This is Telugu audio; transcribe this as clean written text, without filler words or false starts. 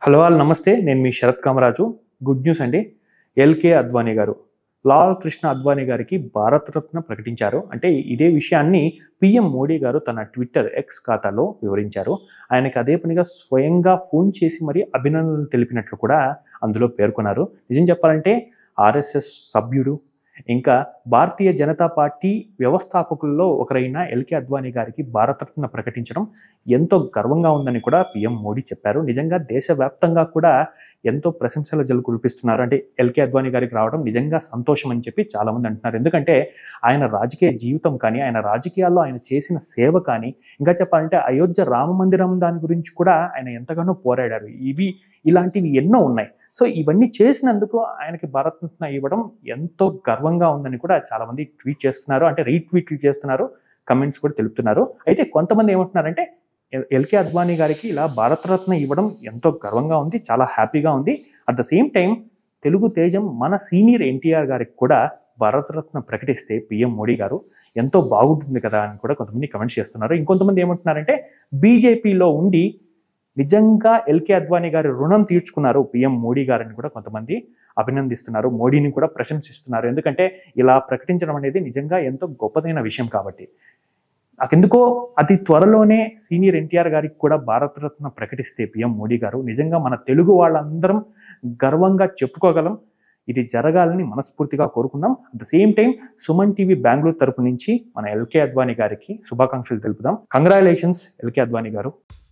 Hello all namaste. నేను మీ శరత్ కామరాజు. గుడ్ న్యూస్ అండి. ఎల్కే అద్వానీ గారు, లాల్ కృష్ణ అద్వానీ గారికి భారతరత్న ప్రకటించారు. అంటే ఇదే విషయాన్ని పీఎం మోడీ గారు తన ట్విట్టర్ ఎక్స్ ఖాతాలో వివరించారు. ఆయనకి అదే పనిగా స్వయంగా ఫోన్ చేసి మరి అభినందనలు తెలిపినట్లు కూడా అందులో పేర్కొన్నారు. నిజం చెప్పాలంటే ఆర్ఎస్ఎస్ సభ్యుడు, ఇంకా భారతీయ జనతా పార్టీ వ్యవస్థాపకుల్లో ఒకరైన ఎల్కే అద్వానీ గారికి భారతరత్న ప్రకటించడం ఎంతో గర్వంగా ఉందని కూడా పీఎం మోడీ చెప్పారు. నిజంగా దేశవ్యాప్తంగా కూడా ఎంతో ప్రశంసల జల్లు కురిపిస్తున్నారు. అంటే ఎల్కే అద్వానీ గారికి రావడం నిజంగా సంతోషం అని చెప్పి చాలామంది అంటున్నారు. ఎందుకంటే ఆయన రాజకీయ జీవితం కానీ, ఆయన రాజకీయాల్లో ఆయన చేసిన సేవ కానీ, ఇంకా చెప్పాలంటే అయోధ్య రామ మందిరం దాని గురించి కూడా ఆయన ఎంతగానో పోరాడారు. ఇలాంటివి ఎన్నో ఉన్నాయి. సో ఇవన్నీ చేసినందుకు ఆయనకి భారతరత్న ఇవ్వడం ఎంతో గర్వంగా ఉందని కూడా చాలామంది ట్వీట్ చేస్తున్నారు. అంటే రీట్వీట్లు చేస్తున్నారు, కమెంట్స్ కూడా తెలుపుతున్నారు. అయితే కొంతమంది ఏమంటున్నారంటే ఎల్కే అద్వానీ గారికి ఇలా భారతరత్న ఇవ్వడం ఎంతో గర్వంగా ఉంది, చాలా హ్యాపీగా ఉంది. At the same time Telugu తేజం మన సీనియర్ ఎన్టీఆర్ గారికి కూడా భారతరత్న ప్రకటిస్తే పీఎం మోడీ గారు ఎంతో బాగుంటుంది కదా అని కూడా కొంతమంది కమెంట్స్ చేస్తున్నారు. ఇంకొంతమంది ఏమంటున్నారంటే బీజేపీలో ఉండి నిజంగా ఎల్కే అద్వానీ గారి రుణం తీర్చుకున్నారు పీఎం మోడీ గారిని కూడా కొంతమంది అభినందిస్తున్నారు. మోడీని కూడా ప్రశంసిస్తున్నారు. ఎందుకంటే ఇలా ప్రకటించడం అనేది నిజంగా ఎంతో గొప్పదైన విషయం కాబట్టి. నాకెందుకో అతి త్వరలోనే సీనియర్ ఎన్టీఆర్ గారికి కూడా భారతరత్న ప్రకటిస్తే పీఎం మోడీ గారు నిజంగా మన తెలుగు వాళ్ళందరం గర్వంగా చెప్పుకోగలం. ఇది జరగాలని మనస్ఫూర్తిగా కోరుకుందాం. At the same time Suman TV Bengaluru తరపు నుంచి మన ఎల్కే అద్వానీ గారికి శుభాకాంక్షలు తెలుపుదాం. కంగ్రాచులేషన్స్ ఎల్కే అద్వానీ గారు.